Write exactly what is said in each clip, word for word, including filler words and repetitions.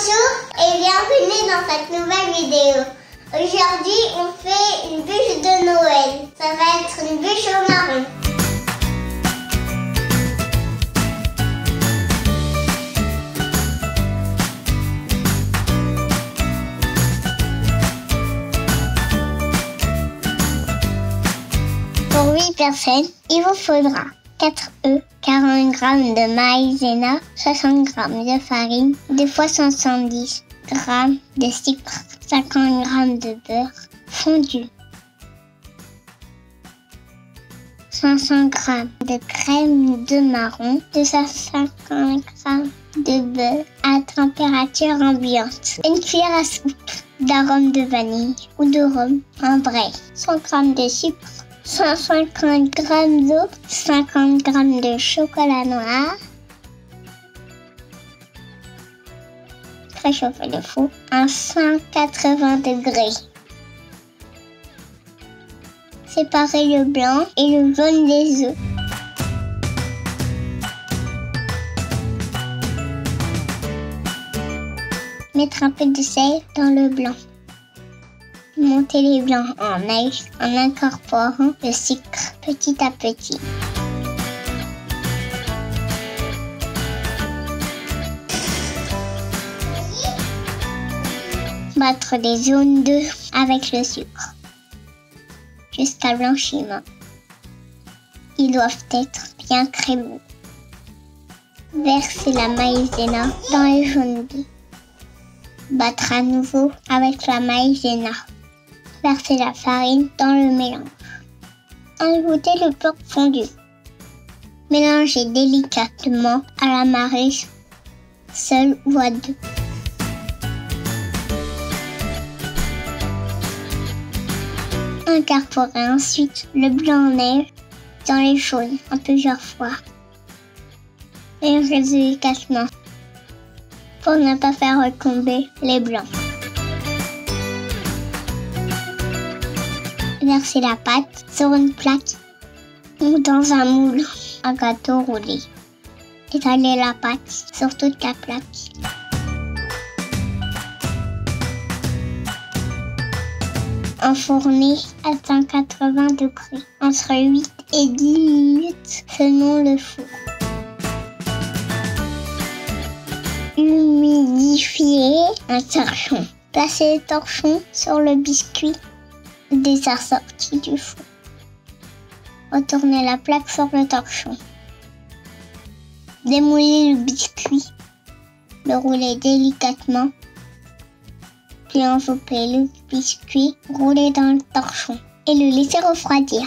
Bonjour et bienvenue dans cette nouvelle vidéo. Aujourd'hui, on fait une bûche de Noël. Ça va être une bûche au marron. Pour huit personnes, il vous faudra quatre œufs, quarante grammes de maïzena, soixante grammes de farine, deux fois soixante-dix grammes de sucre, cinquante grammes de beurre fondu, cinq cents grammes de crème de marron, deux cent cinquante grammes de beurre à température ambiante, une cuillère à soupe d'arôme de vanille ou de rhum en vrai, cent grammes de sucre, cent cinquante grammes d'eau, cinquante grammes de chocolat noir. Préchauffer le four à cent quatre-vingts degrés. Séparer le blanc et le jaune des œufs. Mettre un peu de sel dans le blanc. Monter les blancs en neige en incorporant le sucre petit à petit. Battre les jaunes d'œufs avec le sucre jusqu'à blanchiment. Ils doivent être bien crémeux. Verser la maïzena dans les jaunes d'œufs. Battre à nouveau avec la maïzena. Verser la farine dans le mélange. Ajouter le beurre fondu. Mélanger délicatement à la marée, seul ou à deux. Incorporer ensuite le blanc-neige dans les jaunes en plusieurs fois. Mélanger délicatement pour ne pas faire retomber les blancs. Verser la pâte sur une plaque ou dans un moule à gâteau roulé. Étaler la pâte sur toute la plaque. Enfourner à cent quatre-vingts degrés entre huit et dix minutes selon le four. Humidifier un torchon. Placer le torchon sur le biscuit déjà sorti du four. Retourner la plaque sur le torchon. Démouler le biscuit. Le rouler délicatement. Puis envelopper le biscuit roulé dans le torchon et le laisser refroidir.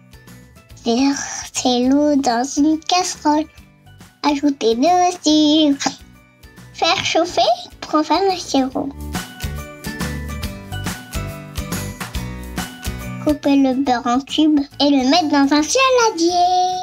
Verser l'eau dans une casserole. Ajouter le sucre. Faire chauffer pour en faire le sirop. Couper le beurre en cubes et le mettre dans un saladier.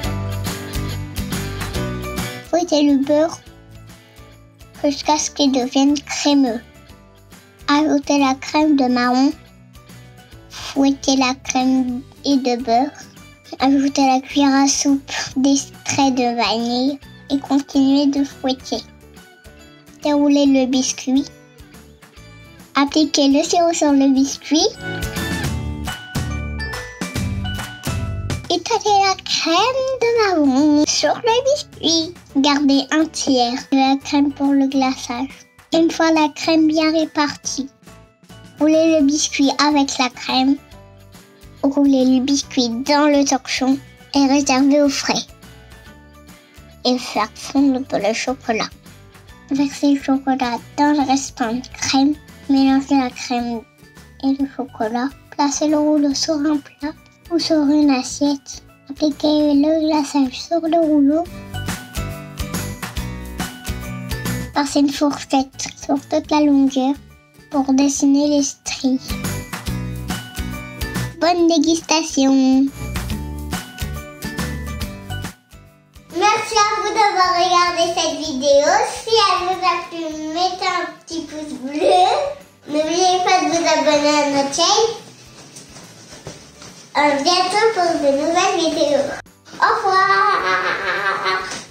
Fouetter le beurre jusqu'à ce qu'il devienne crémeux. Ajouter la crème de marron. Fouetter la crème et de beurre. Ajouter la cuillère à soupe d'extrait de vanille et continuer de fouetter. Dérouler le biscuit. Appliquer le sirop sur le biscuit. Étaler la crème de marron sur le biscuit. Garder un tiers de la crème pour le glaçage. Une fois la crème bien répartie, rouler le biscuit avec la crème. Rouler le biscuit dans le torchon et réserver au frais. Et faire fondre le chocolat. Verser le chocolat dans le restant de crème. Mélanger la crème et le chocolat. Placer le rouleau sur un plat ou sur une assiette. Appliquer le glaçage sur le rouleau. Passer une fourchette sur toute la longueur pour dessiner les stries. Bonne dégustation! Merci à vous d'avoir regardé cette vidéo. Si elle vous a plu, mettez un petit pouce bleu. N'oubliez pas de vous abonner à notre chaîne. À bientôt pour de nouvelles vidéos. Au revoir!